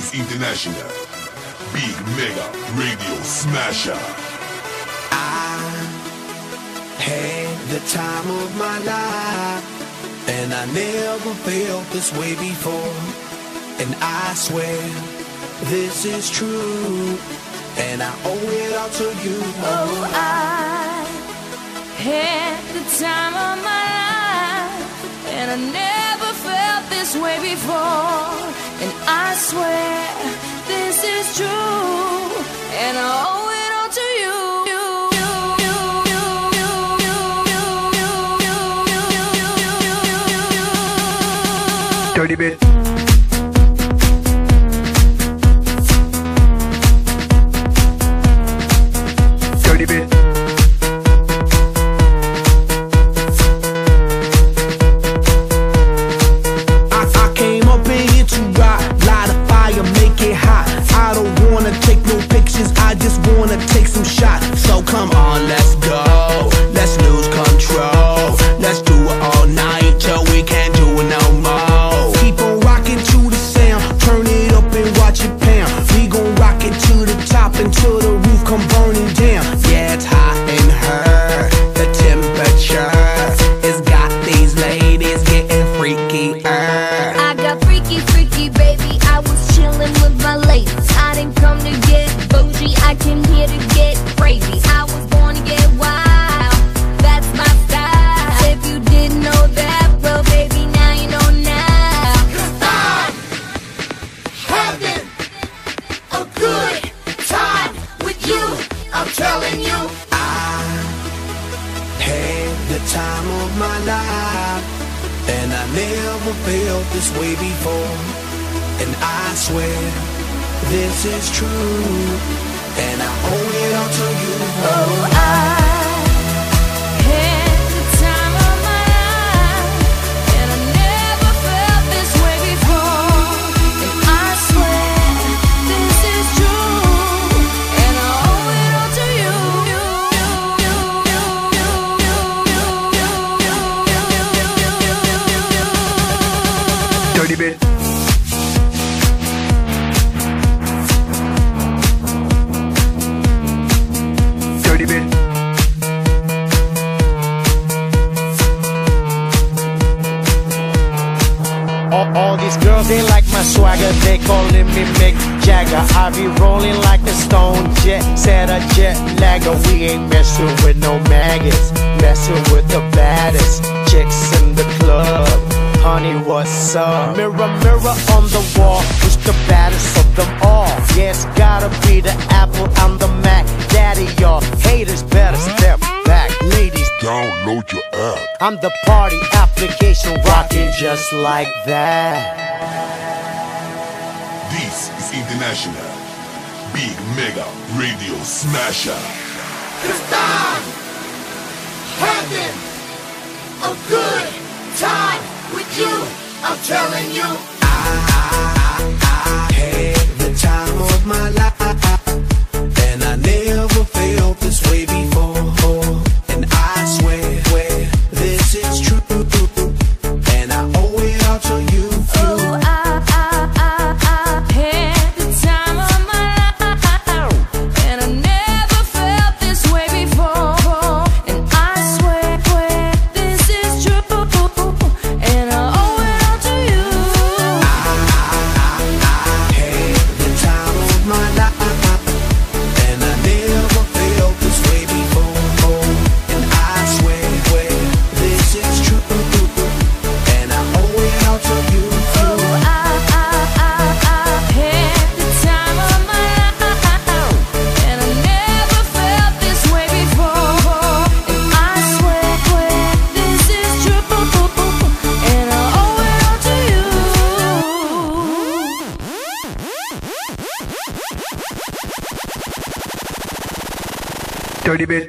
is International. Big Mega Radio Smasher. I had the time of my life, and I never felt this way before. And I swear this is true, and I owe it all to you. Oh, I had the time of my life, and I never felt this way before. And I swear this is true, and I owe it all to you. Dirty bit. Dirty bit. I came up in here to rock, light a fire, make it hot. I don't wanna take no pictures, I just wanna take some shots. So come on, let's go, let's lose control. Let's do it all night till we can't do it no more. Keep on rocking to the sound, turn it up and watch it pound. We gon' rock it to the top until the roof come burning down. Yeah, it's hot in her, the temperature has got these ladies getting freaky. I got freaky, freaky, baby. I was chillin' with my ladies. I didn't come to get bougie, I came here to get crazy. I was born to get wild, that's my style. If you didn't know that, well, baby, now you know now. 'Cause I'm having a good time with you, I'm telling you. I had the time of my life, and I never felt this way before. And I swear this is true, and I owe it all to you. Oh, I had the time of my life, and I never felt this way before. And I swear this is true, and I owe it all to you. Dirty bit. Dirty bit. All these girls, they like my swagger, they calling me Mick Jagger. I be rolling like a stone jet, set a jet lagger. We ain't messing with no maggots, messing with the baddest chicks in the club. Honey, what's up? Mirror, mirror on the wall, who's the baddest of them all? Yeah, it's gotta be the Apple, I'm the Mac. Daddy, y'all haters better step back. Ladies, Download your app. I'm the party application, rocking just like that. This is International. Big Mega Radio Smasher. 'Cause I'm having a good time with you, I'm telling you. I had the time of my life, and I never felt this way before. And I swear this is true, and I owe it all to you. Oh, I had the time of my life, and I never felt this way before. And I swear this is true, and I owe it all to you. Had the time of my life, and I never felt this way before. And I swear this is true, and I owe it all to you. Oh, I had the time of my life, and I never felt this way before. And I swear this is true, and I owe it all to you. Dirty bit.